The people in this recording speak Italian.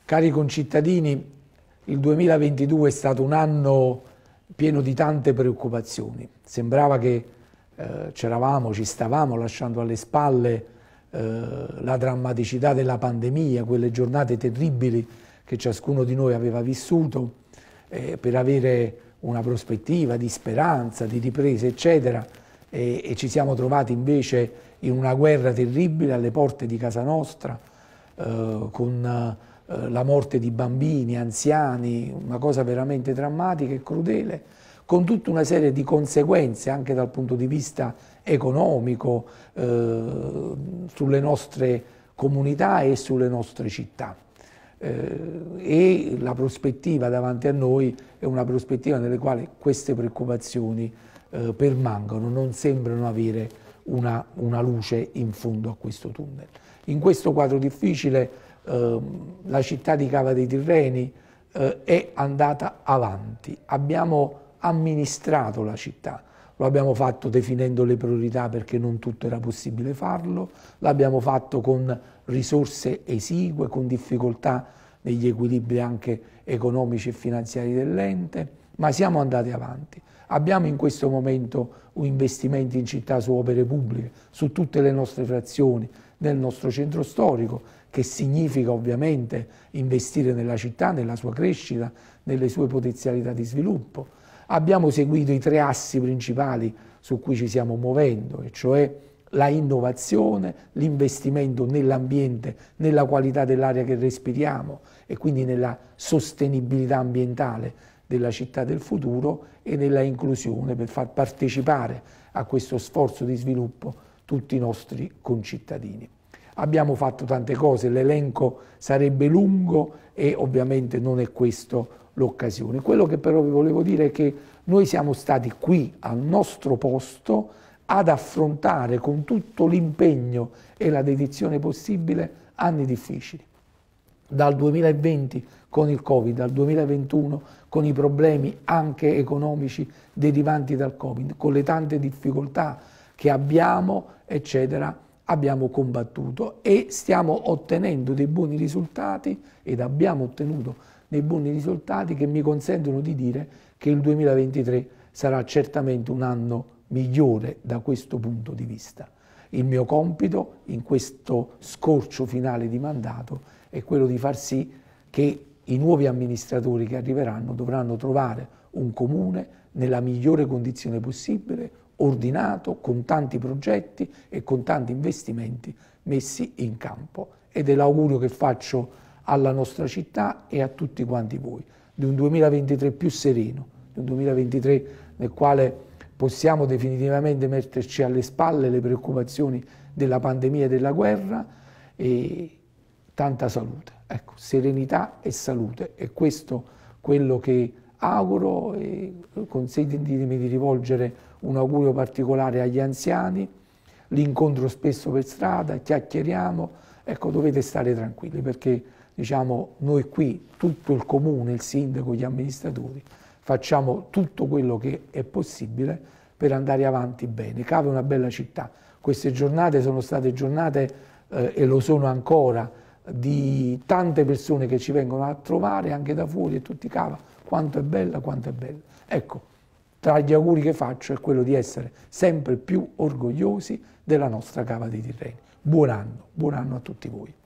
Cari concittadini, il 2022 è stato un anno pieno di tante preoccupazioni. Sembrava che ci stavamo lasciando alle spalle la drammaticità della pandemia, quelle giornate terribili che ciascuno di noi aveva vissuto, per avere una prospettiva di speranza, di ripresa, eccetera, e ci siamo trovati invece in una guerra terribile alle porte di casa nostra, con la morte di bambini, anziani, una cosa veramente drammatica e crudele, con tutta una serie di conseguenze anche dal punto di vista economico sulle nostre comunità e sulle nostre città. E la prospettiva davanti a noi è una prospettiva nella quale queste preoccupazioni permangono, non sembrano avere una luce in fondo a questo tunnel. In questo quadro difficile la città di Cava dei Tirreni è andata avanti, abbiamo amministrato la città, lo abbiamo fatto definendo le priorità perché non tutto era possibile farlo, l'abbiamo fatto con risorse esigue, con difficoltà negli equilibri anche economici e finanziari dell'ente, ma siamo andati avanti. Abbiamo in questo momento un investimento in città su opere pubbliche, su tutte le nostre frazioni, nel nostro centro storico, che significa ovviamente investire nella città, nella sua crescita, nelle sue potenzialità di sviluppo. Abbiamo seguito i 3 assi principali su cui ci stiamo muovendo, e cioè la innovazione, l'investimento nell'ambiente, nella qualità dell'aria che respiriamo e quindi nella sostenibilità ambientale della città del futuro e nella inclusione per far partecipare a questo sforzo di sviluppo tutti i nostri concittadini. Abbiamo fatto tante cose, l'elenco sarebbe lungo e ovviamente non è questa l'occasione. Quello che però vi volevo dire è che noi siamo stati qui al nostro posto ad affrontare con tutto l'impegno e la dedizione possibile anni difficili. Dal 2020 con il Covid, dal 2021 con i problemi anche economici derivanti dal Covid, con le tante difficoltà che abbiamo, eccetera, abbiamo combattuto e stiamo ottenendo dei buoni risultati ed abbiamo ottenuto dei buoni risultati che mi consentono di dire che il 2023 sarà certamente un anno migliore da questo punto di vista. Il mio compito in questo scorcio finale di mandato è quello di far sì che i nuovi amministratori che arriveranno dovranno trovare un comune nella migliore condizione possibile, ordinato, con tanti progetti e con tanti investimenti messi in campo. Ed è l'augurio che faccio alla nostra città e a tutti quanti voi, di un 2023 più sereno, di un 2023 nel quale possiamo definitivamente metterci alle spalle le preoccupazioni della pandemia e della guerra e tanta salute. Ecco, serenità e salute, è questo quello che auguro e consentitemi di rivolgere un augurio particolare agli anziani, l'incontro spesso per strada, chiacchieriamo, ecco, dovete stare tranquilli perché diciamo noi qui, tutto il comune, il sindaco, gli amministratori, facciamo tutto quello che è possibile per andare avanti bene. Cava è una bella città, queste giornate sono state giornate e lo sono ancora di tante persone che ci vengono a trovare anche da fuori e tutti Cava, quanto è bella, quanto è bella. Ecco, tra gli auguri che faccio è quello di essere sempre più orgogliosi della nostra Cava dei Tirreni. Buon anno a tutti voi.